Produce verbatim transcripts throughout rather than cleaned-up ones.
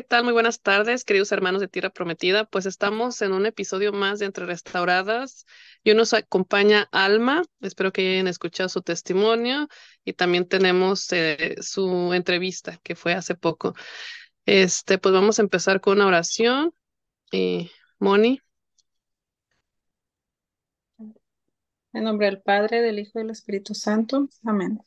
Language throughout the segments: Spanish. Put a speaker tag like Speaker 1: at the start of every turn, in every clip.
Speaker 1: tal? Muy buenas tardes, queridos hermanos de Tierra Prometida. Pues estamos en un episodio más de Entre Restauradas y hoy nos acompaña Alma. Espero que hayan escuchado su testimonio y también tenemos eh, su entrevista que fue hace poco. Este, pues vamos a empezar con una oración. Y Moni,
Speaker 2: En nombre del Padre, del Hijo y del Espíritu Santo. Amén.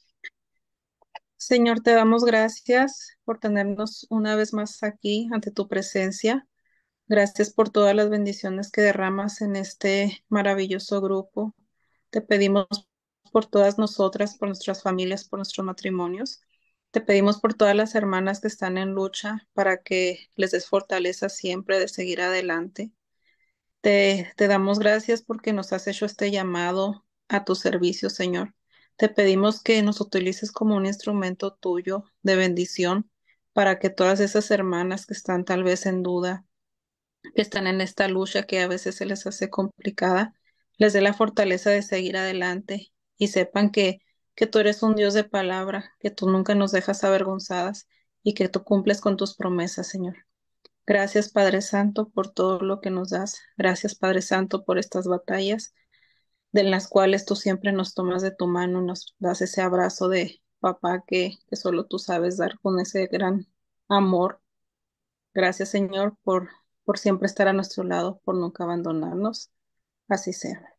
Speaker 2: Señor, te damos gracias por tenernos una vez más aquí ante tu presencia. Gracias por todas las bendiciones que derramas en este maravilloso grupo. Te pedimos por todas nosotras, por nuestras familias, por nuestros matrimonios. Te pedimos por todas las hermanas que están en lucha para que les des fortaleza siempre de seguir adelante. Te, te damos gracias porque nos has hecho este llamado a tu servicio, Señor. Te pedimos que nos utilices como un instrumento tuyo de bendición para que todas esas hermanas que están tal vez en duda, que están en esta lucha que a veces se les hace complicada, les dé la fortaleza de seguir adelante y sepan que, que tú eres un Dios de palabra, que tú nunca nos dejas avergonzadas y que tú cumples con tus promesas, Señor. Gracias, Padre Santo, por todo lo que nos das. Gracias, Padre Santo, por estas batallas de las cuales tú siempre nos tomas de tu mano, nos das ese abrazo de papá que, que solo tú sabes dar con ese gran amor. Gracias, Señor, por, por siempre estar a nuestro lado, por nunca abandonarnos. Así sea.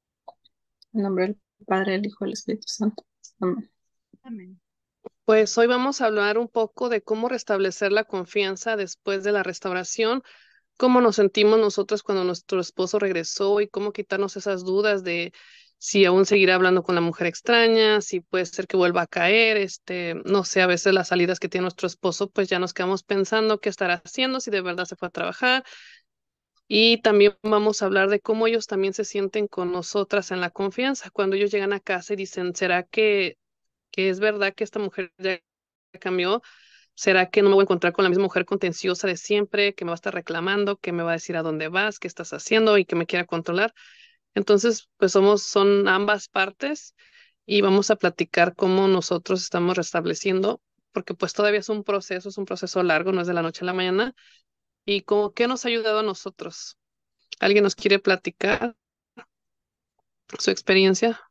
Speaker 2: En nombre del Padre, del Hijo y del Espíritu Santo. Amén.
Speaker 1: amén. Pues hoy vamos a hablar un poco de cómo restablecer la confianza después de la restauración, cómo nos sentimos nosotros cuando nuestro esposo regresó y cómo quitarnos esas dudas de si aún seguirá hablando con la mujer extraña, si puede ser que vuelva a caer, este, no sé, a veces las salidas que tiene nuestro esposo, pues ya nos quedamos pensando qué estará haciendo, si de verdad se fue a trabajar. Y también vamos a hablar de cómo ellos también se sienten con nosotras en la confianza, cuando ellos llegan a casa y dicen, ¿será que, que es verdad que esta mujer ya cambió? ¿Será que no me voy a encontrar con la misma mujer contenciosa de siempre, que me va a estar reclamando, que me va a decir a dónde vas, qué estás haciendo y que me quiera controlar? Entonces, pues somos, son ambas partes y vamos a platicar cómo nosotros estamos restableciendo, porque pues todavía es un proceso, es un proceso largo, no es de la noche a la mañana, y cómo qué nos ha ayudado a nosotros. ¿Alguien nos quiere platicar su experiencia?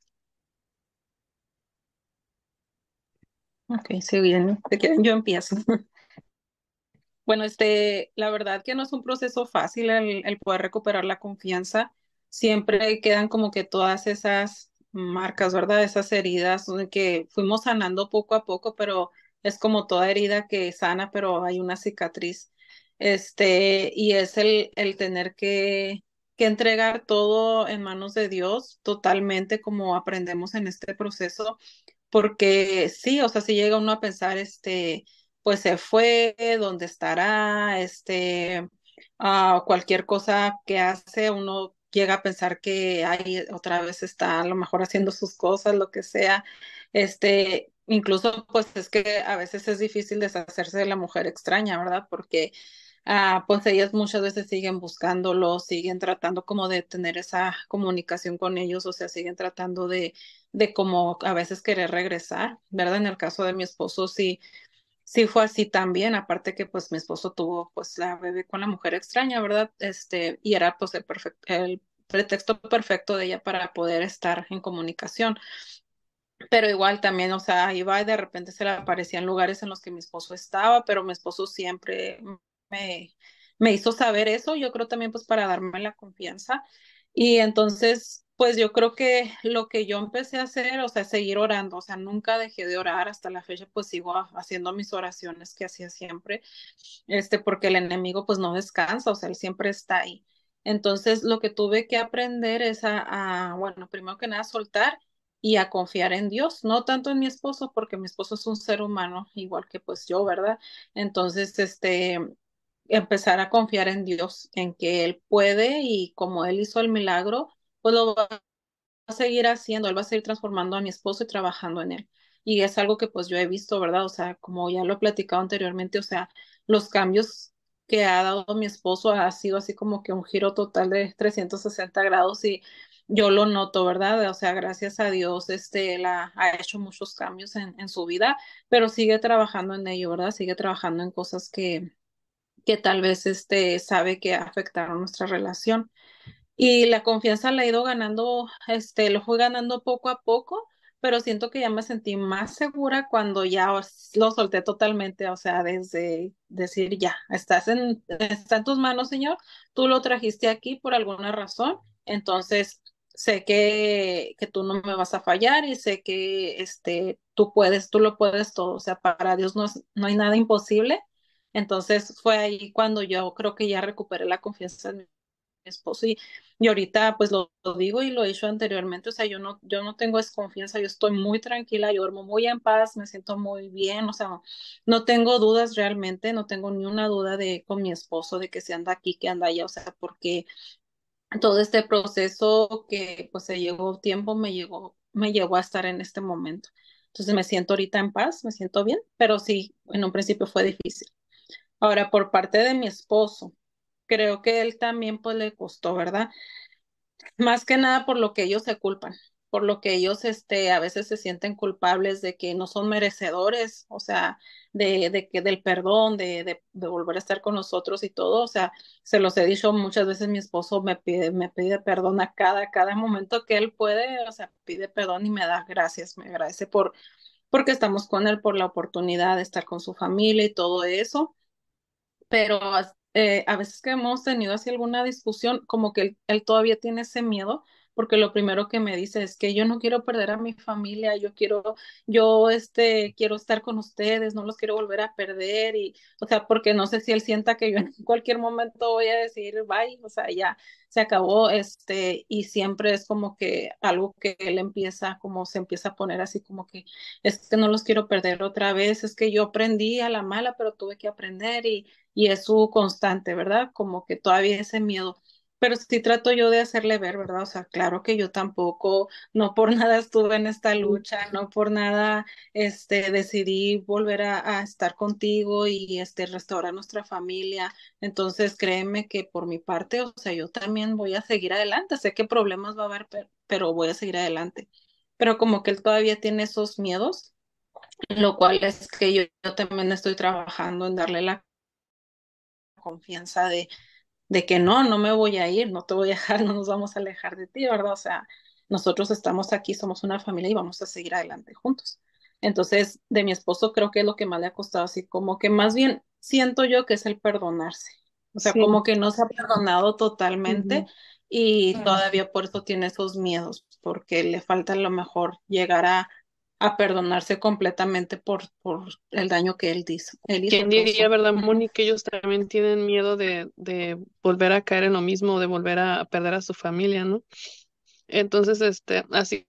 Speaker 2: Ok, si bien te quieren, yo empiezo. Bueno, este, la verdad que no es un proceso fácil el, el poder recuperar la confianza. Siempre quedan como que todas esas marcas, ¿verdad? Esas heridas donde que fuimos sanando poco a poco, pero es como toda herida que sana, pero hay una cicatriz. Este, y es el, el tener que, que entregar todo en manos de Dios totalmente como aprendemos en este proceso, porque sí, o sea, si llega uno a pensar, este pues se fue, dónde estará, este, ah, cualquier cosa que hace, uno llega a pensar que ahí otra vez está a lo mejor haciendo sus cosas, lo que sea, este, incluso pues es que a veces es difícil deshacerse de la mujer extraña, ¿verdad? Porque ah, pues ellas muchas veces siguen buscándolo, siguen tratando como de tener esa comunicación con ellos, o sea, siguen tratando de, de como a veces querer regresar, ¿verdad? En el caso de mi esposo, sí sí fue así también, aparte que pues mi esposo tuvo pues la bebé con la mujer extraña, ¿verdad? Este, y era pues el perfecto, el pretexto perfecto de ella para poder estar en comunicación. Pero igual también, o sea, iba y de repente se le aparecían lugares en los que mi esposo estaba, pero mi esposo siempre me, me hizo saber eso, yo creo también pues para darme la confianza. Y entonces, pues yo creo que lo que yo empecé a hacer, o sea, seguir orando, o sea, nunca dejé de orar hasta la fecha, pues sigo ha- haciendo mis oraciones que hacía siempre, este, porque el enemigo pues no descansa, o sea, él siempre está ahí. Entonces, lo que tuve que aprender es a, a, bueno, primero que nada, soltar y a confiar en Dios, no tanto en mi esposo, porque mi esposo es un ser humano, igual que pues yo, ¿verdad? Entonces, este, empezar a confiar en Dios, en que Él puede y como Él hizo el milagro, pues lo va a seguir haciendo, Él va a seguir transformando a mi esposo y trabajando en él. Y es algo que pues yo he visto, ¿verdad? O sea, como ya lo he platicado anteriormente, o sea, los cambios que ha dado mi esposo ha sido así como que un giro total de trescientos sesenta grados y yo lo noto, ¿verdad? O sea, gracias a Dios, este, él ha, ha hecho muchos cambios en, en su vida, pero sigue trabajando en ello, ¿verdad? Sigue trabajando en cosas que que tal vez este, sabe que afectaron nuestra relación. Y la confianza la he ido ganando, este, lo fui ganando poco a poco, pero siento que ya me sentí más segura cuando ya os- lo solté totalmente, o sea, desde decir ya, estás en, está en tus manos, Señor, tú lo trajiste aquí por alguna razón, entonces sé que, que tú no me vas a fallar y sé que este, tú puedes, tú lo puedes todo, o sea, para Dios no, es- no hay nada imposible. Entonces fue ahí cuando yo creo que ya recuperé la confianza en mi esposo y, y ahorita pues lo, lo digo y lo he dicho anteriormente, o sea, yo no, yo no tengo desconfianza, yo estoy muy tranquila, yo duermo muy en paz, me siento muy bien, o sea, no tengo dudas realmente, no tengo ni una duda de con mi esposo de que se anda aquí, que anda allá, o sea, porque todo este proceso que pues se llegó tiempo me llegó, me llevó a estar en este momento. Entonces me siento ahorita en paz, me siento bien, pero sí, en un principio fue difícil. Ahora, por parte de mi esposo, creo que él también pues le costó, ¿verdad? Más que nada por lo que ellos se culpan, por lo que ellos este, a veces se sienten culpables de que no son merecedores, o sea, de, de que del perdón, de, de, de volver a estar con nosotros y todo, o sea, se los he dicho muchas veces, mi esposo me pide, me pide perdón a cada, cada momento que él puede, o sea, pide perdón y me da gracias, me agradece por, porque estamos con él, por la oportunidad de estar con su familia y todo eso, pero eh, a veces que hemos tenido así alguna discusión, como que él, él todavía tiene ese miedo, porque lo primero que me dice es que yo no quiero perder a mi familia, yo quiero, yo este, quiero estar con ustedes, no los quiero volver a perder, y, o sea, porque no sé si él sienta que yo en cualquier momento voy a decir bye, o sea, ya se acabó, este, y siempre es como que algo que él empieza, como se empieza a poner así como que es que no los quiero perder otra vez, es que yo aprendí a la mala, pero tuve que aprender y y es su constante, ¿verdad? Como que todavía ese miedo. Pero sí trato yo de hacerle ver, ¿verdad? O sea, claro que yo tampoco, no por nada estuve en esta lucha, no por nada, este, decidí volver a, a estar contigo y, este, restaurar nuestra familia. Entonces, créeme que por mi parte, o sea, yo también voy a seguir adelante. Sé que problemas va a haber, pero, pero voy a seguir adelante. Pero como que él todavía tiene esos miedos, lo cual es que yo, yo también estoy trabajando en darle la confianza de, de que no, no me voy a ir, no te voy a dejar, no nos vamos a alejar de ti, ¿verdad? O sea, nosotros estamos aquí, somos una familia y vamos a seguir adelante juntos. Entonces, de mi esposo creo que es lo que más le ha costado, así como que más bien siento yo que es el perdonarse. O sea,
Speaker 1: Sí.
Speaker 2: como que no se ha perdonado totalmente
Speaker 1: Ujú.
Speaker 2: y todavía por eso tiene esos miedos, porque le falta a lo mejor llegar a, a perdonarse completamente por, por el daño que él hizo, él hizo,
Speaker 1: ¿Quién diría,
Speaker 2: causó.
Speaker 1: verdad, Moni, que ellos también tienen miedo de, de volver a caer en lo mismo, de volver a, a perder a su familia, ¿no? Entonces, este, así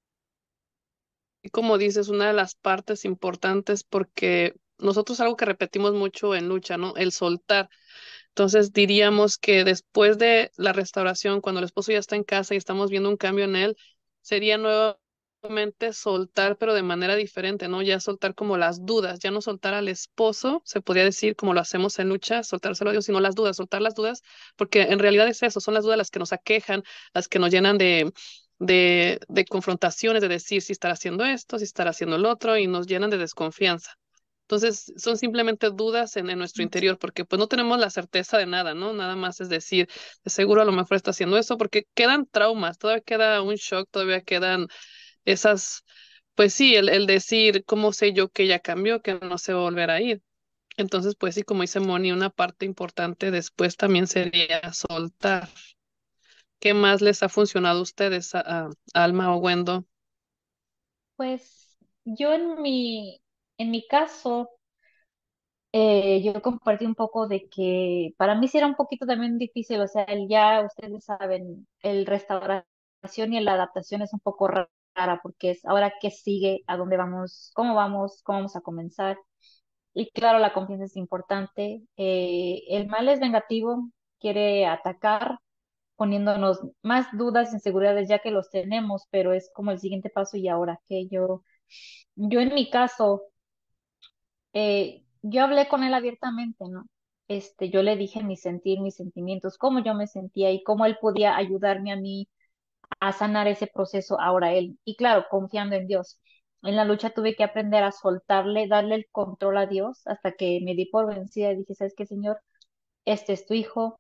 Speaker 1: como dices, una de las partes importantes, porque nosotros algo que repetimos mucho en lucha, ¿no? El soltar. Entonces diríamos que después de la restauración, cuando el esposo ya está en casa y estamos viendo un cambio en él, sería nuevamente soltar, pero de manera diferente, ¿no? Ya soltar como las dudas, ya no soltar al esposo, se podría decir como lo hacemos en lucha, soltárselo a Dios, sino las dudas, soltar las dudas, porque en realidad es eso, son las dudas las que nos aquejan, las que nos llenan de, de, de confrontaciones, de decir si estará haciendo esto, si estará haciendo el otro, y nos llenan de desconfianza. Entonces, son simplemente dudas en, en nuestro interior, porque pues no tenemos la certeza de nada, ¿no? Nada más es decir, de seguro a lo mejor está haciendo eso, porque quedan traumas, todavía queda un shock, todavía quedan esas, pues sí, el, el decir, ¿cómo sé yo que ya cambió, que no se va a volver a ir? Entonces, pues sí, como dice Moni, una parte importante después también sería soltar. ¿Qué más les ha funcionado a ustedes, a, a Alma o Wendo?
Speaker 3: Pues yo en mi, en mi caso, eh, yo compartí un poco de que para mí sí era un poquito también difícil, o sea, el ya ustedes saben, el restauración y la adaptación es un poco ra- rara porque es ahora qué sigue, a dónde vamos, cómo vamos, cómo vamos a comenzar. Y claro, la confianza es importante. Eh, el mal es vengativo, quiere atacar poniéndonos más dudas, inseguridades ya que los tenemos, pero es como el siguiente paso y ahora que yo, yo en mi caso, eh, yo hablé con él abiertamente, ¿no? Este, yo le dije mi sentir, mis sentimientos, cómo yo me sentía y cómo él podía ayudarme a mí a sanar ese proceso ahora él. Y claro, confiando en Dios. En la lucha tuve que aprender a soltarle, darle el control a Dios hasta que me di por vencida y dije, ¿sabes qué, Señor? este es tu hijo,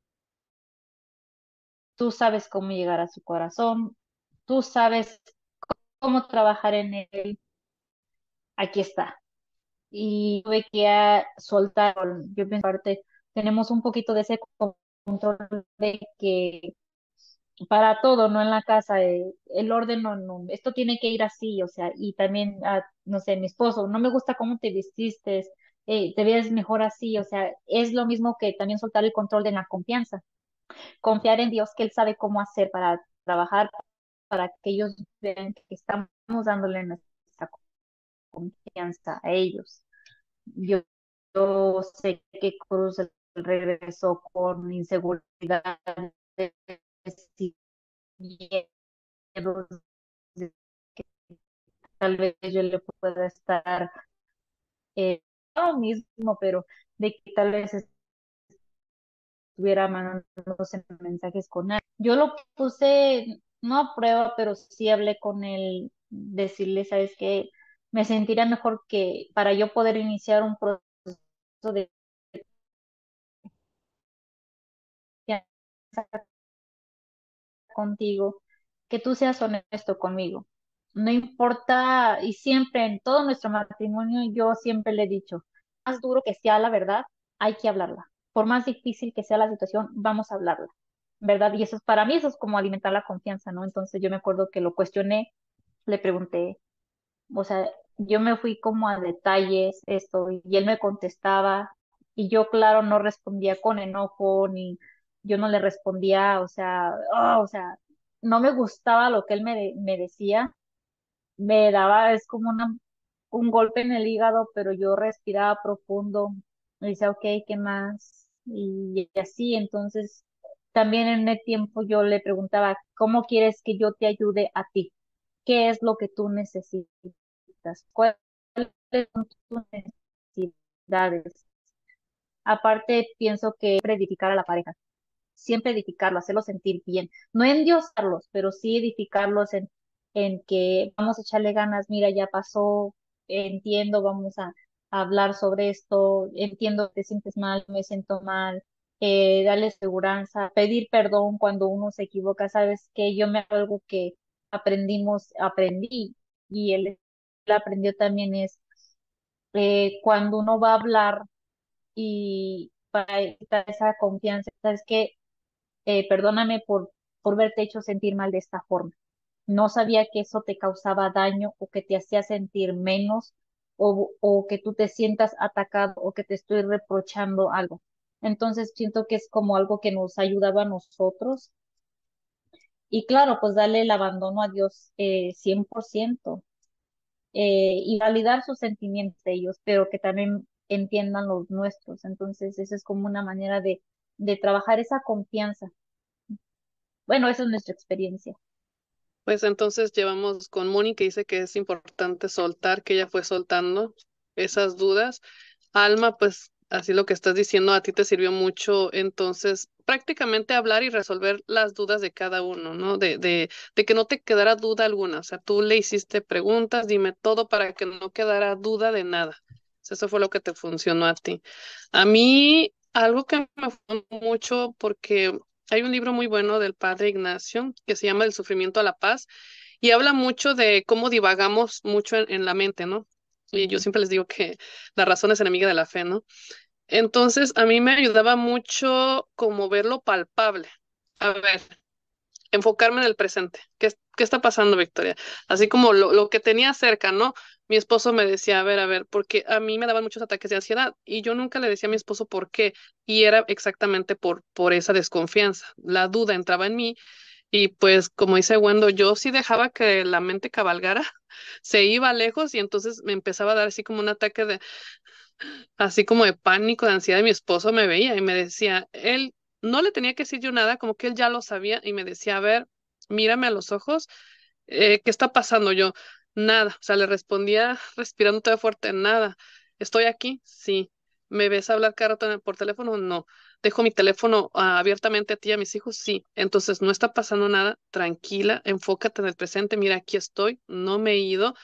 Speaker 3: tú sabes cómo llegar a su corazón, tú sabes cómo trabajar en él, aquí está. Y tuve que ah, soltar, yo pienso, parte, tenemos un poquito de ese control de que para todo, ¿no? En la casa, eh, el orden, no, no, esto tiene que ir así, o sea, y también, ah, no sé, mi esposo, no me gusta cómo te vestiste, eh, te ves mejor así, o sea, es lo mismo que también soltar el control de la confianza, confiar en Dios, que Él sabe cómo hacer para trabajar, para que ellos vean que estamos dándole nuestra confianza a ellos. Yo, yo sé que Cruz regresó con inseguridad, miedos de que tal vez yo le pueda estar, eh, no mismo, pero de que tal vez estuviera mandándose mensajes con él. Yo lo puse, no a prueba, pero sí hablé con él, decirle, ¿sabes qué? Me sentiría mejor que para yo poder iniciar un proceso de confianza contigo, que tú seas honesto conmigo. No importa, y siempre en todo nuestro matrimonio, yo siempre le he dicho, más duro que sea la verdad, hay que hablarla. Por más difícil que sea la situación, vamos a hablarla, ¿verdad? Y eso es para mí, eso es como alimentar la confianza, ¿no? Entonces yo me acuerdo que lo cuestioné, le pregunté, o sea, yo me fui como a detalles, esto, y él me contestaba, y yo, claro, no respondía con enojo, ni yo no le respondía, o sea, ah, o sea, no me gustaba lo que él me, de- me decía, me daba, es como una, un golpe en el hígado, pero yo respiraba profundo, y decía, ok, ¿qué más? Y, y así, entonces, también en el tiempo yo le preguntaba, ¿cómo quieres que yo te ayude a ti? ¿Qué es lo que tú necesitas? ¿Cuáles son tus necesidades? Aparte, pienso que siempre edificar a la pareja, siempre edificarlo, hacerlo sentir bien, no endiosarlos, pero sí edificarlos en, en que vamos a echarle ganas, mira, ya pasó, entiendo, vamos a, a hablar sobre esto, entiendo que te sientes mal, me siento mal, eh, darle seguridad, pedir perdón cuando uno se equivoca, sabes que yo me hago algo que aprendimos, aprendí y él, él aprendió también es eh, cuando uno va a hablar y para quitar esa confianza, sabes que eh, perdóname por, por verte hecho sentir mal de esta forma. No sabía que eso te causaba daño o que te hacía sentir menos o, o que tú te sientas atacado o que te estoy reprochando algo. Entonces siento que es como algo que nos ayudaba a nosotros. Y claro, pues darle el abandono a Dios eh, cien por ciento eh, y validar sus sentimientos de ellos, pero que también entiendan los nuestros. Entonces, esa es como una manera de, de trabajar esa confianza. Bueno, esa es nuestra experiencia.
Speaker 1: Pues entonces llevamos con Moni que dice que es importante soltar, que ella fue soltando esas dudas. Alma, pues así lo que estás diciendo a ti te sirvió mucho, entonces prácticamente hablar y resolver las dudas de cada uno, ¿no? De, de, de que no te quedara duda alguna, o sea, tú le hiciste preguntas, dime todo para que no quedara duda de nada. Eso fue lo que te funcionó a ti. A mí, algo que me funcionó mucho porque hay un libro muy bueno del padre Ignacio que se llama El sufrimiento a la paz y habla mucho de cómo divagamos mucho en, en la mente, ¿no? Y yo siempre les digo que la razón es enemiga de la fe, ¿no? Entonces, a mí me ayudaba mucho como verlo palpable. A ver, enfocarme en el presente. ¿Qué, es- qué está pasando, Victoria? Así como lo, lo que tenía cerca, ¿no? Mi esposo me decía, a ver, a ver, porque a mí me daban muchos ataques de ansiedad y yo nunca le decía a mi esposo por qué. Y era exactamente por, por esa desconfianza. La duda entraba en mí y pues, como dice Wendo, yo sí dejaba que la mente cabalgara, se iba lejos y entonces me empezaba a dar así como un ataque de, así como de pánico, de ansiedad, y mi esposo me veía y me decía, él no le tenía que decir yo nada, como que él ya lo sabía y me decía, a ver, mírame a los ojos, eh, ¿qué está pasando? Yo, nada, o sea, le respondía respirando todo fuerte, nada, ¿estoy aquí? Sí. ¿Me ves hablar cada rato en el- por teléfono? No. ¿Dejo mi teléfono ah, abiertamente a ti y a mis hijos? Sí. Entonces, no está pasando nada, tranquila, enfócate en el presente, mira, aquí estoy, no me he ido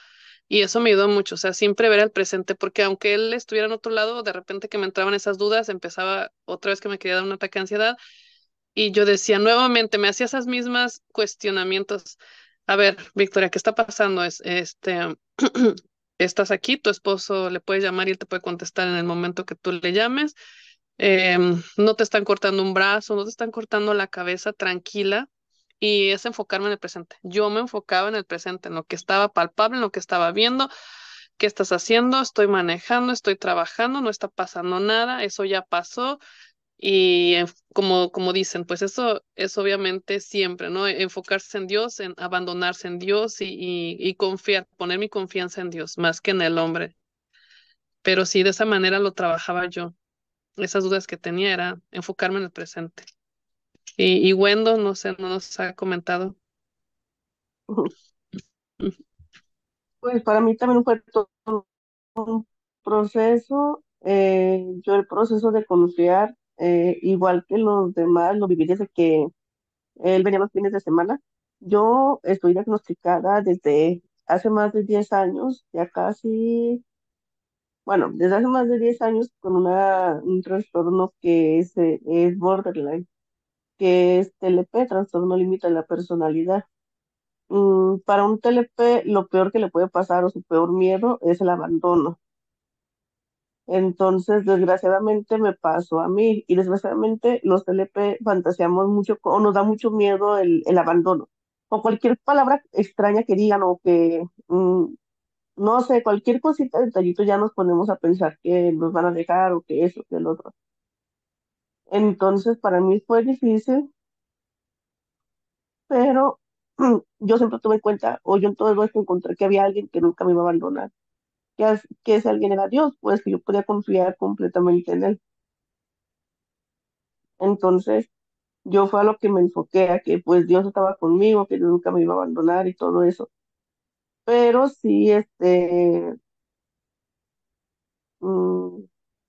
Speaker 1: Y eso me ayudó mucho, o sea, siempre ver el presente, porque aunque él estuviera en otro lado, de repente que me entraban esas dudas, empezaba otra vez que me quería dar un ataque de ansiedad y yo decía nuevamente, me hacía esas mismas cuestionamientos. A ver, Victoria, ¿qué está pasando? Es, este, estás aquí, tu esposo le puedes llamar y él te puede contestar en el momento que tú le llames. Em, no te están cortando un brazo, no te están cortando la cabeza, tranquila. Y es enfocarme en el presente. Yo me enfocaba en el presente, en lo que estaba palpable, en lo que estaba viendo. ¿Qué estás haciendo? Estoy manejando, estoy trabajando, no está pasando nada, eso ya pasó. Y en- como, como dicen, pues eso es obviamente siempre, ¿no? Enfocarse en Dios, en abandonarse en Dios y, y, y confiar, poner mi confianza en Dios más que en el hombre. Pero sí, de esa manera lo trabajaba yo. Esas dudas que tenía era enfocarme en el presente. Y, y Wendo, no sé, no nos ha comentado.
Speaker 4: Pues para mí también fue todo un proceso. Eh, yo el proceso de confiar, eh, igual que los demás, lo viví desde que él venía los fines de semana. Yo estoy diagnosticada desde hace más de diez años, ya casi, bueno, desde hace más de diez años con una, un trastorno que es, eh, es borderline, que es T L P, trastorno límite de la personalidad. Mm, para un T L P, lo peor que le puede pasar o su peor miedo es el abandono. Entonces, desgraciadamente me pasó a mí y desgraciadamente los T L P fantaseamos mucho co- o nos da mucho miedo el, el abandono o cualquier palabra extraña que digan o que, mm, no sé, cualquier cosita, detallito ya nos ponemos a pensar que nos van a dejar o que eso, que el otro. Entonces, para mí fue difícil, pero yo siempre tuve en cuenta, o yo en todo esto encontré que había alguien que nunca me iba a abandonar, que, as- que ese alguien era Dios, pues que yo podía confiar completamente en él. Entonces, yo fue a lo que me enfoqué, a que pues Dios estaba conmigo, que nunca me iba a abandonar y todo eso. Pero sí, este, mm,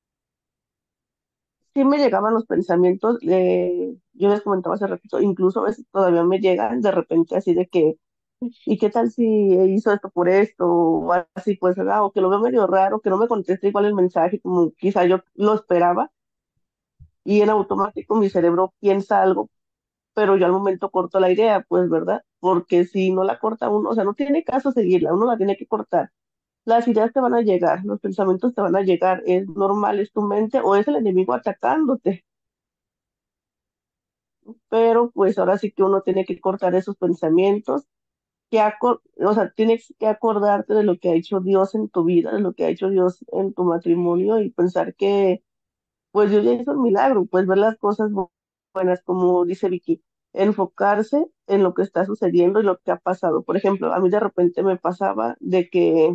Speaker 4: sí me llegaban los pensamientos, eh, yo les comentaba hace ratito, incluso a veces todavía me llegan de repente así de que, ¿y qué tal si hizo esto por esto? O así, pues, ¿verdad? O que lo veo medio raro, que no me conteste igual el mensaje, como quizá yo lo esperaba, y en automático mi cerebro piensa algo, pero yo al momento corto la idea, pues, ¿verdad? Porque si no la corta uno, o sea, no tiene caso seguirla, uno la tiene que cortar. Las ideas te van a llegar, los pensamientos te van a llegar, es normal, es tu mente o es el enemigo atacándote, pero pues ahora sí que uno tiene que cortar esos pensamientos, que acor- o sea, tienes que acordarte de lo que ha hecho Dios en tu vida, de lo que ha hecho Dios en tu matrimonio y pensar que pues Dios ya hizo un milagro, pues ver las cosas bu- buenas, como dice Vicky, enfocarse en lo que está sucediendo y lo que ha pasado. Por ejemplo, a mí de repente me pasaba de que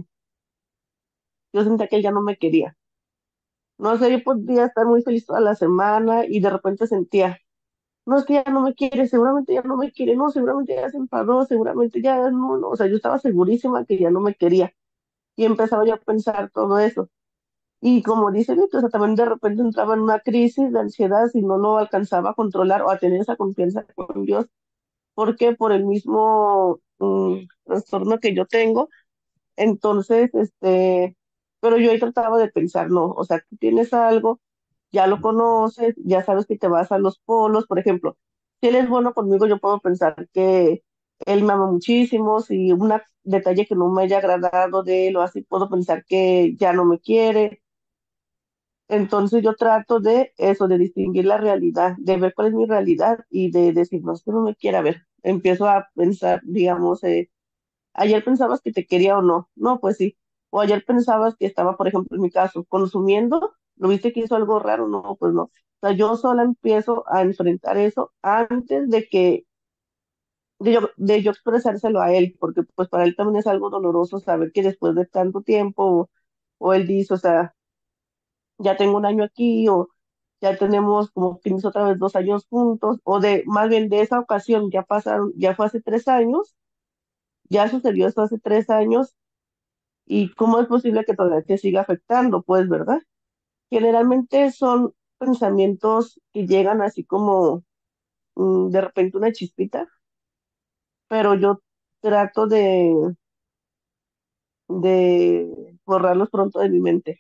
Speaker 4: yo sentía que él ya no me quería. No sé, yo podía estar muy feliz toda la semana y de repente sentía, no es que ya no me quiere, seguramente ya no me quiere, no, seguramente ya se enfadó, seguramente ya no, no, o sea, yo estaba segurísima que ya no me quería y empezaba yo a pensar todo eso. Y como dice Víctor, o sea, también de repente entraba en una crisis de ansiedad si no lo alcanzaba a controlar o a tener esa confianza con Dios, porque por el mismo mm, trastorno que yo tengo, entonces, este, pero yo ahí trataba de pensar, no, o sea, tú tienes algo, ya lo conoces, ya sabes que te vas a los polos, por ejemplo, si él es bueno conmigo, yo puedo pensar que él me ama muchísimo, si un detalle que no me haya agradado de él o así, puedo pensar que ya no me quiere. Entonces yo trato de eso, de distinguir la realidad, de ver cuál es mi realidad y de decir, no, es que no me quiera ver. Empiezo a pensar, digamos, eh, ayer pensabas que te quería o no. No, pues sí. O ayer pensabas que estaba, por ejemplo, en mi caso, consumiendo, ¿lo viste que hizo algo raro? No, pues no. O sea, yo sola empiezo a enfrentar eso antes de que, de yo, de yo expresárselo a él, porque pues para él también es algo doloroso saber que después de tanto tiempo, o, o él dice, o sea, ya tengo un año aquí, o ya tenemos como que otra vez dos años juntos, o de, más bien de esa ocasión, ya pasaron, ya fue hace tres años, ya sucedió esto hace tres años, y cómo es posible que todavía te siga afectando, pues, ¿verdad? Generalmente son pensamientos que llegan así como mm, de repente una chispita, pero yo trato de, de borrarlos pronto de mi mente.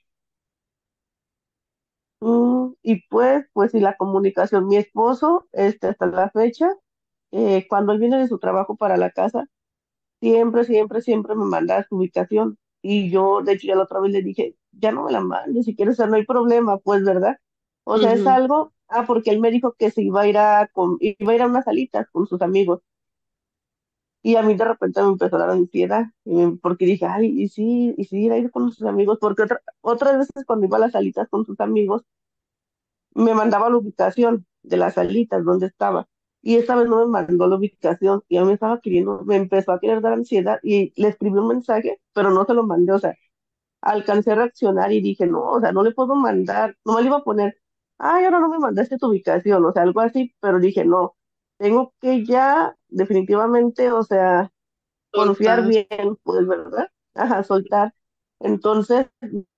Speaker 4: Mm, y pues, pues sí, la comunicación, mi esposo, este, hasta la fecha, eh, cuando él viene de su trabajo para la casa, siempre, siempre, siempre me manda su ubicación. Y yo, de hecho, ya la otra vez le dije, ya no me la mandes, si quieres, o sea, no hay problema, pues, ¿verdad? O sea, es
Speaker 1: Ujú.
Speaker 4: algo, ah, porque él me dijo que se iba a ir a, com- iba a ir a unas salitas con sus amigos. Y a mí de repente me empezó a dar ansiedad, y me- porque dije, ay, y sí, y sí, ir a ir con sus amigos, porque otra, otras veces cuando iba a las salitas con sus amigos, me mandaba la ubicación de las salitas donde estaba. Y esta vez no me mandó la ubicación y a mí me estaba queriendo, me empezó a querer dar ansiedad y le escribí un mensaje, pero no se lo mandé, o sea, alcancé a reaccionar y dije, no, o sea, no le puedo mandar, no le iba a poner, ay, ahora no me mandaste tu ubicación, o sea, algo así, pero dije, no, tengo que ya definitivamente, o sea, confiar
Speaker 1: Soltar.
Speaker 4: bien, pues, ¿verdad? Ajá, soltar. Entonces,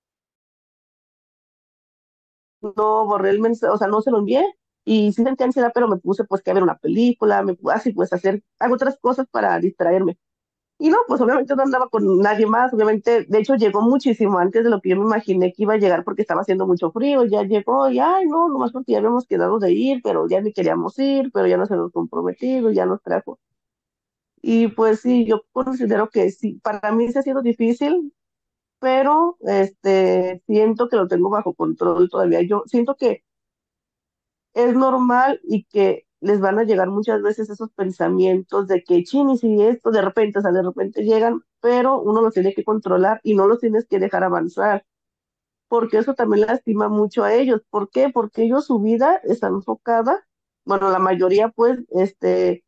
Speaker 4: no borré el mensaje, o sea, no se lo envié y sí sentí ansiedad, pero me puse pues que a ver una película, me puse así pues a hacer, hago otras cosas para distraerme. Y no, pues obviamente no andaba con nadie más, obviamente, de hecho llegó muchísimo antes de lo que yo me imaginé que iba a llegar porque estaba haciendo mucho frío, ya llegó y ay no, nomás porque ya habíamos quedado de ir, pero ya ni queríamos ir, pero ya nos hemos comprometido, ya nos trajo. Y pues sí, yo considero que sí, para mí sí ha sido difícil, pero este, siento que lo tengo bajo control todavía. Yo siento que es normal y que les van a llegar muchas veces esos pensamientos de que, chin, y si esto de repente, o sea, de repente llegan, pero uno los tiene que controlar y no los tienes que dejar avanzar, porque eso también lastima mucho a ellos. ¿Por qué? Porque ellos su vida está enfocada, bueno, la mayoría pues, este,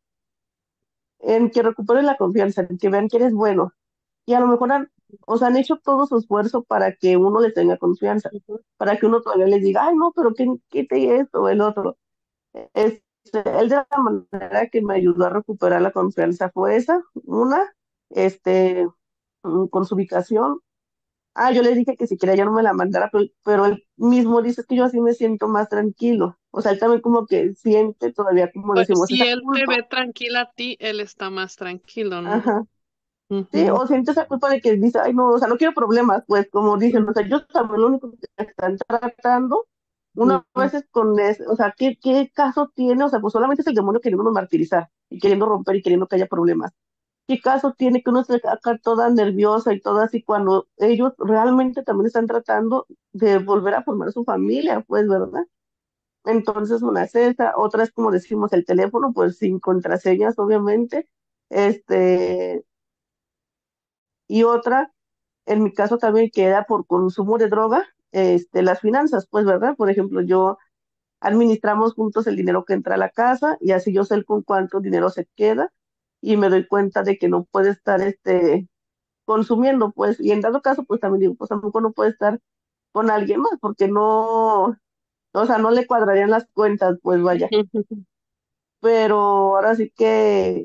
Speaker 4: en que recuperen la confianza, en que vean que eres bueno. Y a lo mejor han, o sea, han hecho todo su esfuerzo para que uno les tenga confianza,
Speaker 1: Ujú.
Speaker 4: para que uno todavía les diga, ay, no, pero ¿qué, qué te esto o el otro? Este, él de la manera que me ayudó a recuperar la confianza fue esa, una, este, mm, con su ubicación. Ah, yo le dije que si quería yo no me la mandara, pero, pero él mismo dice que yo así me siento más tranquilo. O sea, él también como que siente todavía, como
Speaker 1: Pues
Speaker 4: decimos,
Speaker 1: si
Speaker 4: esa
Speaker 1: él te
Speaker 4: culpa.
Speaker 1: ve tranquila a ti, él está más tranquilo, ¿no?
Speaker 4: Ajá. Sí,
Speaker 1: Ujú.
Speaker 4: o siente esa culpa de que dice, ay, no, o sea, no quiero problemas, pues como dicen, o sea, yo también lo único que están tratando, una
Speaker 1: Ujú.
Speaker 4: vez con eso, o sea, ¿qué, qué caso tiene? O sea, pues solamente es el demonio queriéndonos martirizar y queriendo romper y queriendo que haya problemas. ¿Qué caso tiene que uno esté acá toda nerviosa y toda así cuando ellos realmente también están tratando de volver a formar su familia, pues, ¿verdad? Entonces, una es esa, otra es como decimos el teléfono, pues sin contraseñas, obviamente, este, y otra en mi caso también queda por consumo de droga, este, las finanzas, pues, ¿verdad? Por ejemplo, yo administramos juntos el dinero que entra a la casa y así yo sé con cuánto dinero se queda y me doy cuenta de que no puede estar, este, consumiendo, pues, y en dado caso, pues también digo, pues tampoco no puede estar con alguien más porque no, o sea, no le cuadrarían las cuentas, pues vaya. Pero ahora sí que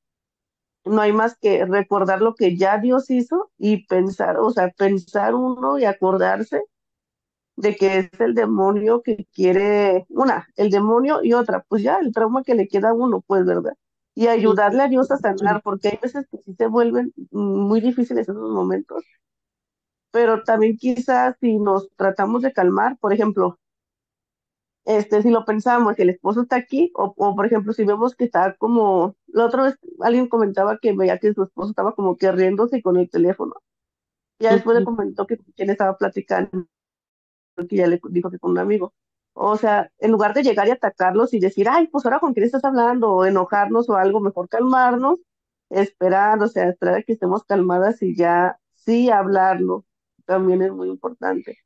Speaker 4: no hay más que recordar lo que ya Dios hizo y pensar, o sea, pensar uno y acordarse de que es el demonio que quiere, una, el demonio y otra, pues ya el trauma que le queda a uno, pues, ¿verdad? Y ayudarle a Dios a sanar, porque hay veces que sí se vuelven mm, muy difíciles esos momentos, pero también quizás si nos tratamos de calmar, por ejemplo, este, si lo pensamos, que el esposo está aquí, o, o por ejemplo, si vemos que está como, la otra vez alguien comentaba que veía que su esposo estaba como que riéndose con el teléfono, ya después le
Speaker 1: Ujú.
Speaker 4: comentó que, que él estaba platicando que ya le dijo que con un amigo. O sea, en lugar de llegar y atacarlos y decir, ay, pues ahora con quién estás hablando, o enojarnos o algo, mejor calmarnos, esperar, o sea, esperar a que estemos calmadas y ya sí hablarlo, también es muy importante.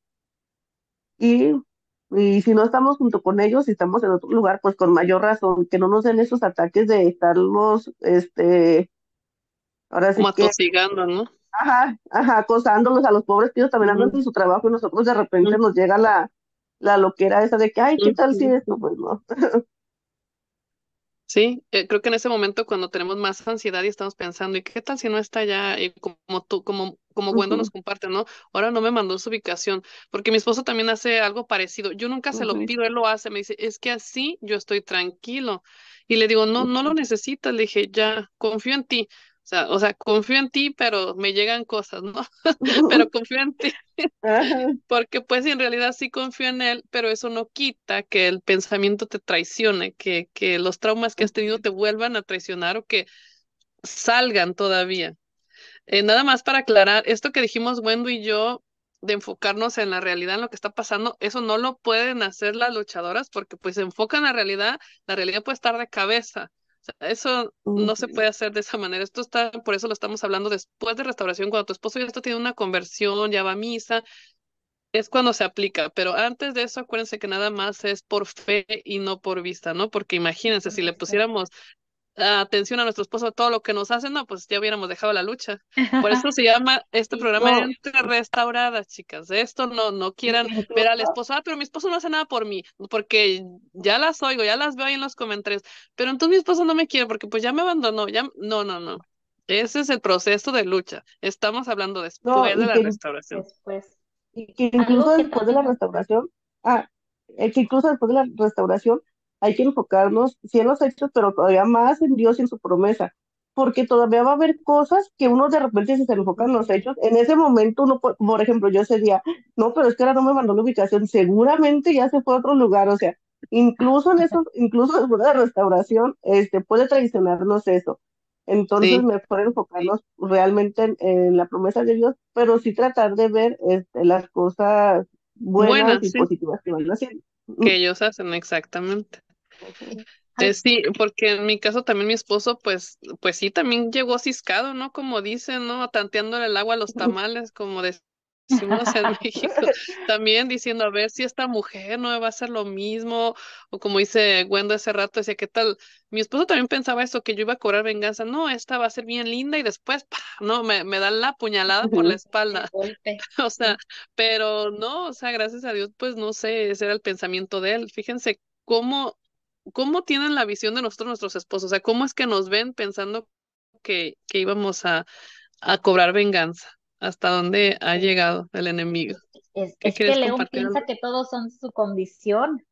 Speaker 4: Y, y si no estamos junto con ellos, si estamos en otro lugar, pues con mayor razón, que no nos den esos ataques de estarlos, este, ahora
Speaker 1: Como
Speaker 4: sí que,
Speaker 1: atosigando, ¿no?
Speaker 4: ajá, ajá, acosándolos a los pobres que ellos también andan
Speaker 1: Ujú.
Speaker 4: en su trabajo y nosotros de repente nos llega la, la loquera esa de que, ay, ¿qué tal si
Speaker 1: Ujú.
Speaker 4: esto? Pues no.
Speaker 1: Sí, eh, creo que en ese momento cuando tenemos más ansiedad y estamos pensando, ¿y qué tal si no está allá? Y como tú, como, como Gwendo nos
Speaker 4: Ujú,
Speaker 1: comparte, ¿no? Ahora no me mandó su ubicación, porque mi esposo también hace algo parecido. Yo nunca se lo
Speaker 4: ujú,
Speaker 1: pido, él lo hace, me dice, es que así yo estoy tranquilo. Y le digo, no, no lo necesitas, le dije, ya, confío en ti. sea, o sea, confío en ti, pero me llegan cosas, ¿no? Pero confío en ti,
Speaker 4: Ajá,
Speaker 1: porque pues en realidad sí confío en él, pero eso no quita que el pensamiento te traicione, que, que los traumas que has tenido te vuelvan a traicionar o que salgan todavía. Eh, nada más para aclarar, esto que dijimos Wendo y yo, de enfocarnos en la realidad, en lo que está pasando, eso no lo pueden hacer las luchadoras porque pues se enfocan en la realidad, la realidad puede estar de cabeza. O sea, eso no se
Speaker 4: ujú.
Speaker 1: puede hacer de esa manera. Esto está, por eso lo estamos hablando después de restauración, cuando tu esposo ya está tiene una conversión, ya va a misa, es cuando se aplica. Pero antes de eso, acuérdense que nada más es por fe y no por vista, ¿no? Porque imagínense,
Speaker 3: Por
Speaker 1: si le
Speaker 3: vista.
Speaker 1: pusiéramos atención a nuestro esposo, todo lo que nos hacen, no, pues ya hubiéramos dejado la lucha. Por eso se llama este
Speaker 3: Sí,
Speaker 1: programa
Speaker 4: No,
Speaker 1: Entre Restauradas, chicas. Esto no, no
Speaker 4: y
Speaker 1: quieran
Speaker 4: que
Speaker 1: ver al
Speaker 4: incluso,
Speaker 1: esposo, ah, pero mi esposo no hace nada por mí, porque ya las oigo, ya las veo ahí en los comentarios, pero entonces mi esposo no me quiere porque pues ya me abandonó, ya, no, no, no. Ese es el proceso de lucha. Estamos hablando
Speaker 4: no,
Speaker 1: después de
Speaker 4: y
Speaker 1: la
Speaker 4: que
Speaker 1: restauración.
Speaker 3: después.
Speaker 4: y que incluso
Speaker 3: Algo que
Speaker 4: después de la
Speaker 3: también,
Speaker 4: restauración, ah, eh, que incluso después de la restauración hay que enfocarnos, sí en los hechos, pero todavía más en Dios y en su promesa, porque todavía va a haber cosas que uno de repente si se enfoca en los hechos, en ese momento uno, pu- por ejemplo, yo ese día, no, pero es que ahora no me mandó la ubicación, seguramente ya se fue a otro lugar, o sea, incluso en eso, incluso después de la restauración, este, puede traicionarnos eso. Entonces,
Speaker 1: Sí,
Speaker 4: mejor enfocarnos realmente en, en la promesa de Dios, pero sí tratar de ver este, las cosas buenas
Speaker 1: buena,
Speaker 4: y
Speaker 1: sí,
Speaker 4: positivas que van haciendo.
Speaker 1: que ellos hacen exactamente.
Speaker 4: Ujú.
Speaker 1: Eh,
Speaker 3: al-
Speaker 1: sí, porque en mi caso también mi esposo, pues, pues sí, también llegó ciscado, ¿no? Como dicen, ¿no? Tanteándole el agua a los tamales, como de- decimos en México. También diciendo, a ver si esta mujer no me va a hacer lo mismo, o como dice Wendo hace rato, decía, ¿qué tal? Mi esposo también pensaba eso, que yo iba a cobrar venganza. No, esta va a ser bien linda y después, ¡pah! No, me, me dan la puñalada por la
Speaker 3: el
Speaker 1: espalda.
Speaker 3: golpe.
Speaker 1: O sea,
Speaker 3: Sí.
Speaker 1: pero no, o sea, gracias a Dios, pues no sé, ese era el pensamiento de él. Fíjense cómo, cómo tienen la visión de nosotros, nuestros esposos, o sea, cómo es que nos ven pensando que, que íbamos a, a cobrar venganza, hasta dónde ha
Speaker 3: Sí.
Speaker 1: llegado el enemigo.
Speaker 3: Es,
Speaker 1: ¿Qué
Speaker 3: es que
Speaker 1: quieres
Speaker 3: León
Speaker 1: compartir
Speaker 3: piensa
Speaker 1: algo?
Speaker 3: que todos son su condición.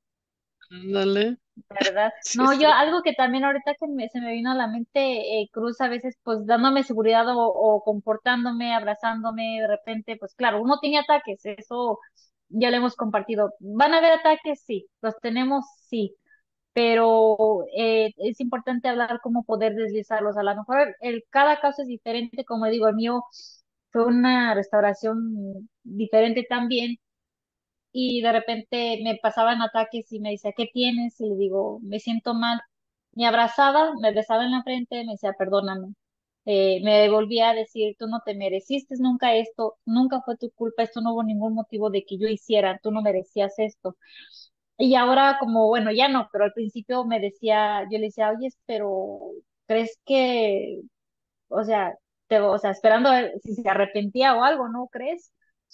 Speaker 1: Ándale.
Speaker 3: ¿Verdad?
Speaker 1: Sí,
Speaker 3: No,
Speaker 1: es
Speaker 3: yo
Speaker 1: cierto.
Speaker 3: algo que también ahorita que me- se me vino a la mente, eh, Cruz, a veces pues dándome seguridad o, o comportándome, abrazándome, de repente, pues claro, uno tiene ataques, eso ya lo hemos compartido. ¿Van a haber ataques? Sí, los tenemos, sí, pero eh, es importante hablar cómo poder deslizarlos. A lo mejor el, cada caso es diferente, como digo, el mío fue una restauración diferente también y de repente me pasaban ataques y me decía, ¿qué tienes? Y le digo, me siento mal. Me abrazaba, me besaba en la frente, me decía, perdóname. Eh, me volvía a decir, tú no te mereciste nunca esto, nunca fue tu culpa, esto no hubo ningún motivo de que yo hiciera, tú no merecías esto. Y ahora como, bueno, ya no, pero al principio me decía, yo le decía, oye, pero ¿crees que, o sea, te, o sea, esperando a ver si se arrepentía o algo, ¿no crees?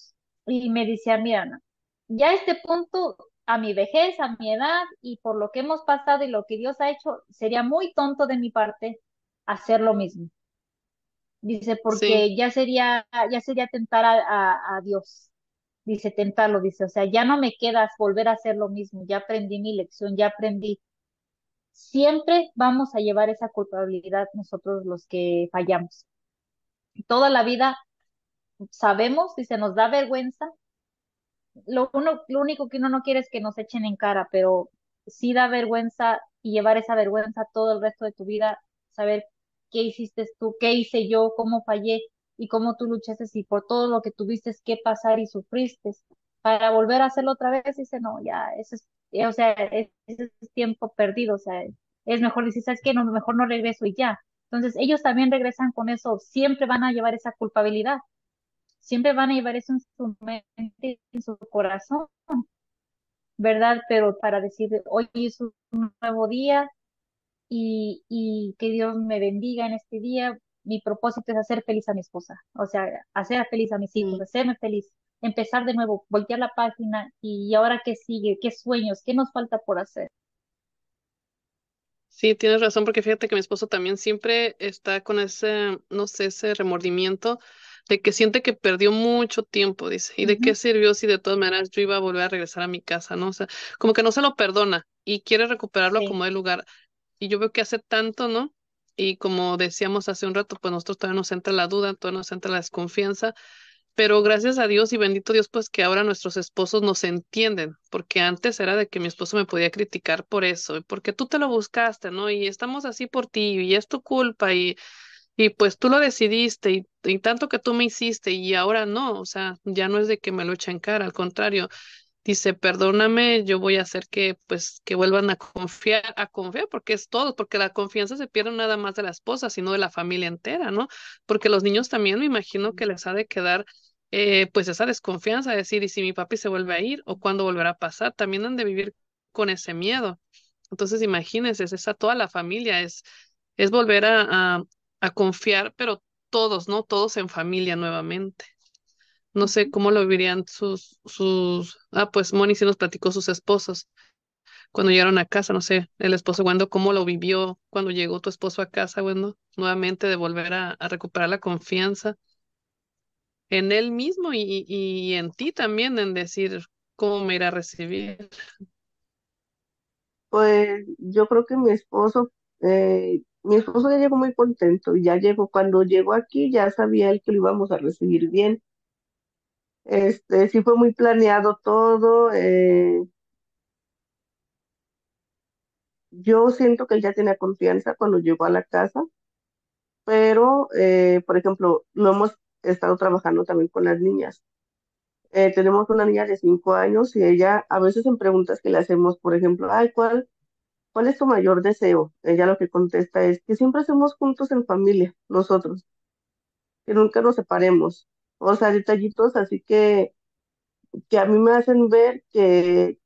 Speaker 3: Y me decía, mira, Ana, ya a este punto, a mi vejez, a mi edad y por lo que hemos pasado y lo que Dios ha hecho, sería muy tonto de mi parte hacer lo mismo. Dice,
Speaker 1: Sí,
Speaker 3: porque ya sería, ya sería tentar a, a, a Dios. Dice, tentarlo, dice, o sea, ya no me queda volver a hacer lo mismo, ya aprendí mi lección, ya aprendí. Siempre vamos a llevar esa culpabilidad nosotros los que fallamos. Toda la vida sabemos, dice, nos da vergüenza. Lo, uno, lo único que uno no quiere es que nos echen en cara, pero sí da vergüenza y llevar esa vergüenza todo el resto de tu vida, saber qué hiciste tú, qué hice yo, cómo fallé y cómo tú luchaste y por todo lo que tuviste que pasar y sufriste para volver a hacerlo otra vez, dice, no, ya, eso es, eh, o sea, es- ese es tiempo perdido, o sea, es mejor decir, ¿sabes qué? No, mejor no regreso y ya. Entonces, ellos también regresan con eso, siempre van a llevar esa culpabilidad, siempre van a llevar eso en su mente, en su corazón, ¿verdad? Pero para decir, hoy es un nuevo día y, y que Dios me bendiga en este día. Mi propósito es hacer feliz a mi esposa, o sea, hacer feliz a mis hijos,
Speaker 4: Sí.
Speaker 3: hacerme feliz, empezar de nuevo, voltear la página y ahora qué sigue, qué sueños, qué nos falta por hacer.
Speaker 1: sí, tienes razón, porque fíjate que mi esposo también siempre está con ese, no sé, ese remordimiento de que siente que perdió mucho tiempo, dice, y de qué
Speaker 3: Ujú.
Speaker 1: sirvió si de todas maneras yo iba a volver a regresar a mi casa, ¿no? O sea, como que no se lo perdona y quiere recuperarlo
Speaker 3: Sí,
Speaker 1: como el lugar. Y yo veo que hace tanto, ¿no? y como decíamos hace un rato, pues nosotros todavía nos entra la duda, todavía nos entra la desconfianza, pero gracias a Dios y bendito Dios, pues que ahora nuestros esposos nos entienden, porque antes era de que mi esposo me podía criticar por eso, porque tú te lo buscaste, ¿no? Y estamos así por ti, y es tu culpa, y, y pues tú lo decidiste, y, y tanto que tú me hiciste, y ahora no, o sea, ya no es de que me lo echen en cara, al contrario. Dice, perdóname, yo voy a hacer que, pues, que vuelvan a confiar, a confiar, porque es todo, porque la confianza se pierde no nada más de la esposa, sino de la familia entera, ¿no? Porque los niños también me imagino que les ha de quedar, eh, pues, esa desconfianza, decir, ¿y si mi papi se vuelve a ir? ¿O cuándo volverá a pasar? También han de vivir con ese miedo. Entonces, imagínense, es esa toda la familia, es, es volver a, a, a confiar, pero todos, ¿no? Todos en familia nuevamente. No sé cómo lo vivirían sus, sus, ah, pues Moni sí nos platicó sus esposos cuando llegaron a casa, no sé, el esposo Wendo, cómo lo vivió cuando llegó tu esposo a casa, Wendo, nuevamente de volver a, a recuperar la confianza en él mismo y, y en ti también, en decir cómo me irá a recibir.
Speaker 4: Pues yo creo que mi esposo, eh, mi esposo ya llegó muy contento, y ya llegó, cuando llegó aquí ya sabía él que lo íbamos a recibir bien. Este, sí fue muy planeado todo. Eh, yo siento que él ya tenía confianza cuando llegó a la casa, pero, eh, por ejemplo, lo hemos estado trabajando también con las niñas. Eh, tenemos una niña de cinco años y ella, a veces en preguntas que le hacemos, por ejemplo, ay, ¿cuál, cuál es tu mayor deseo? Ella lo que contesta es que siempre hacemos juntos en familia, nosotros, que nunca nos separemos. O sea, detallitos así que, que a mí me hacen ver que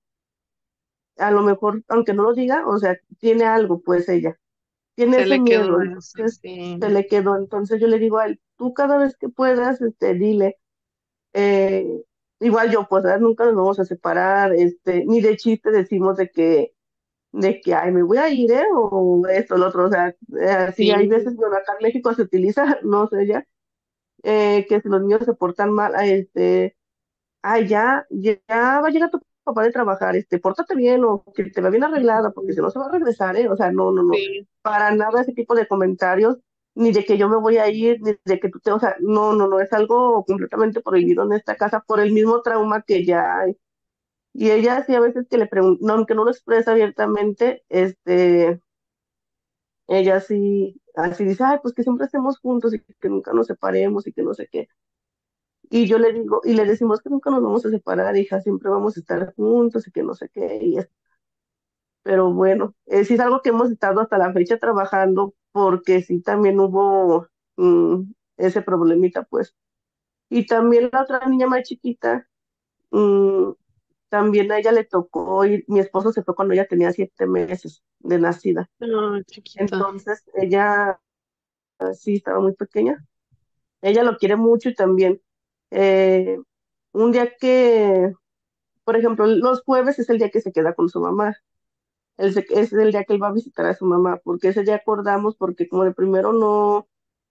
Speaker 4: a lo mejor, aunque no lo diga, o sea, tiene algo, pues ella, tiene
Speaker 1: Se
Speaker 4: ese
Speaker 1: le quedó
Speaker 4: miedo,
Speaker 1: eso,
Speaker 4: entonces se
Speaker 1: sí,
Speaker 4: le quedó. Entonces yo le digo a él, tú cada vez que puedas, este, dile, eh, igual yo, pues, ¿verdad? Nunca nos vamos a separar, este, ni de chiste decimos de que, de que, ay, me voy a ir, ¿eh? O esto, lo otro, o sea, eh, así hay
Speaker 1: sí,
Speaker 4: veces, bueno, acá en México se utiliza, no sé ya, eh, que si los niños se portan mal, ah, este, ay, ya, ya va a llegar tu papá de trabajar, este, pórtate bien o que te va bien arreglada, porque si no se va a regresar, ¿eh? O sea, no, no, no,
Speaker 1: sí,
Speaker 4: para nada ese tipo de comentarios, ni de que yo me voy a ir, ni de que tú te, o sea, no, no, no, es algo completamente prohibido en esta casa por el mismo trauma que ya hay. Y ella sí a veces que le pregunta, no, aunque no lo expresa abiertamente, este, ella sí, así dice, ay, pues que siempre estemos juntos y que nunca nos separemos y que no sé qué. Y yo le digo, y le decimos que nunca nos vamos a separar, hija, siempre vamos a estar juntos y que no sé qué. Y es- pero bueno, eh, sí es algo que hemos estado hasta la fecha trabajando, porque sí también hubo mm, ese problemita, pues. Y también la otra niña más chiquita, mm, también a ella le tocó ir, mi esposo se fue cuando ella tenía siete meses de nacida.
Speaker 1: no, chiquita.
Speaker 4: Entonces ella ah, sí estaba muy pequeña. Ella lo quiere mucho y también eh, un día que, por ejemplo, los jueves es el día que se queda con su mamá. El se- es el día que él va a visitar a su mamá, porque ese día acordamos, porque como de primero no,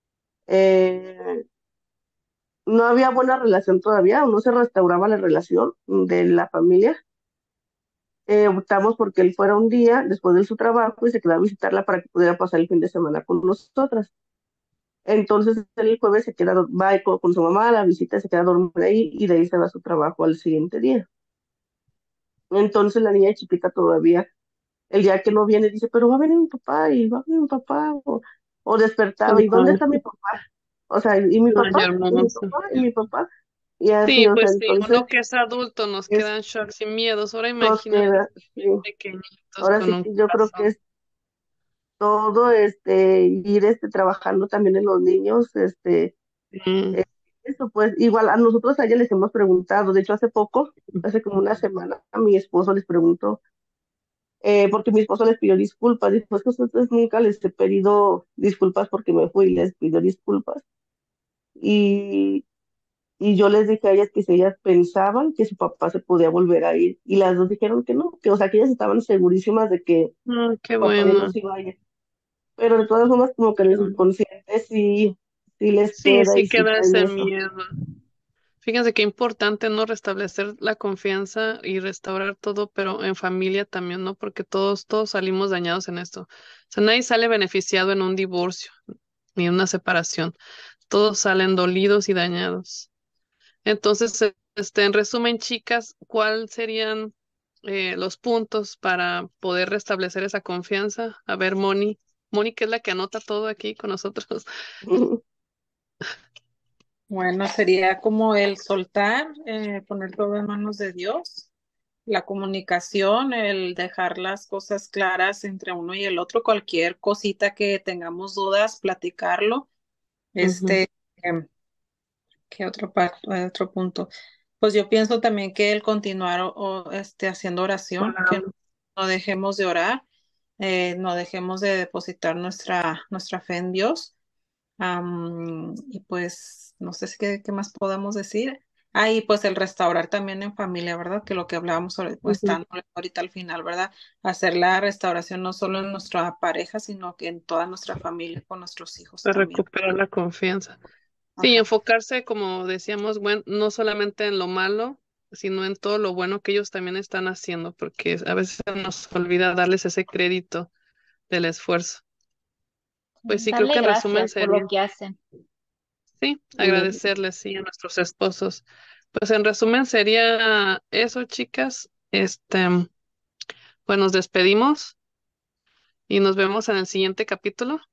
Speaker 4: eh, no había buena relación todavía, o no se restauraba la relación de la familia. Eh, optamos porque él fuera un día después de su trabajo y se quedara a visitarla para que pudiera pasar el fin de semana con nosotras. Entonces él el jueves se queda, va con, con su mamá a la visita, se queda a dormir ahí y de ahí se va a su trabajo al siguiente día. Entonces la niña chiquita todavía, el día que no viene, dice, pero va a venir mi papá y va a venir mi papá, o, o despertaba, ¿y dónde está
Speaker 1: No,
Speaker 4: mi papá? O sea, ¿y mi
Speaker 1: ay,
Speaker 4: papá? ¿Y mi
Speaker 1: hermoso.
Speaker 4: papá? ¿Y mi papá? Y así,
Speaker 1: Sí,
Speaker 4: o sea,
Speaker 1: pues sí,
Speaker 4: entonces
Speaker 1: uno que es adulto nos
Speaker 4: es,
Speaker 1: quedan shocks y miedos. Ahora
Speaker 4: nos
Speaker 1: imagínate
Speaker 4: queda,
Speaker 1: estos
Speaker 4: sí.
Speaker 1: bien pequeñitos
Speaker 4: Ahora
Speaker 1: con
Speaker 4: sí
Speaker 1: un
Speaker 4: que yo creo que
Speaker 1: corazón.
Speaker 4: es todo, este, ir, este, trabajando también en los niños, este,
Speaker 1: Mm,
Speaker 4: eh, eso pues, igual a nosotros a ella les hemos preguntado, de hecho hace poco, hace como una semana, a mi esposo les preguntó, eh, porque mi esposo les pidió disculpas, dijo, es que a ustedes nunca les he pedido disculpas porque me fui y les pidió disculpas. Y, y yo les dije a ellas que si ellas pensaban que su papá se podía volver a ir, y las dos dijeron que no, que o sea, que ellas estaban segurísimas de que
Speaker 1: ay, qué
Speaker 4: su papá ya no
Speaker 1: bueno.
Speaker 4: se iba a ir. Pero de todas formas, como que en el subconsciente sí, sí les
Speaker 1: Sí,
Speaker 4: queda
Speaker 1: sí
Speaker 4: y sí
Speaker 1: queda
Speaker 4: traen
Speaker 1: ese
Speaker 4: eso.
Speaker 1: miedo. Fíjense qué importante, ¿no? Restablecer la confianza y restaurar todo, pero en familia también, ¿no? Porque todos, todos salimos dañados en esto. O sea, nadie sale beneficiado en un divorcio ni en una separación. Todos salen dolidos y dañados. Entonces, e- este, en resumen, chicas, ¿cuáles serían eh, los puntos para poder restablecer esa confianza? A ver, Moni, Moni, que es la que anota todo aquí con nosotros.
Speaker 2: Bueno, sería como el soltar, eh, poner todo en manos de Dios, la comunicación, el dejar las cosas claras entre uno y el otro, cualquier cosita que tengamos dudas, platicarlo.
Speaker 1: Ujú,
Speaker 2: Este, em, ¿qué otro, pa- eh, otro punto? Pues yo pienso también que el continuar o, o, este, haciendo oración, que
Speaker 1: orando.
Speaker 2: no dejemos de orar, eh, no dejemos de depositar nuestra, nuestra fe en Dios. Am, y pues no sé si qué, qué más podamos decir. Ah, y pues el restaurar también en familia, ¿verdad? Que lo que hablábamos sobre, pues
Speaker 1: Ujú.
Speaker 2: tan ahorita al final, ¿verdad? Hacer la restauración no solo en nuestra pareja, sino que en toda nuestra familia, con nuestros hijos
Speaker 1: Para
Speaker 2: también.
Speaker 1: recuperar la confianza. Sí,
Speaker 2: Ajá.
Speaker 1: enfocarse, como decíamos, buen, no solamente en lo malo, sino en todo lo bueno que ellos también están haciendo, porque a veces nos olvida darles ese crédito del esfuerzo. Pues sí, creo que
Speaker 3: Darle
Speaker 1: en resumen
Speaker 3: gracias por
Speaker 1: sería,
Speaker 3: lo que hacen.
Speaker 1: sí,
Speaker 4: Amén.
Speaker 1: agradecerles, sí, a nuestros esposos. Pues en resumen sería eso, chicas. Este, pues nos despedimos y nos vemos en el siguiente capítulo.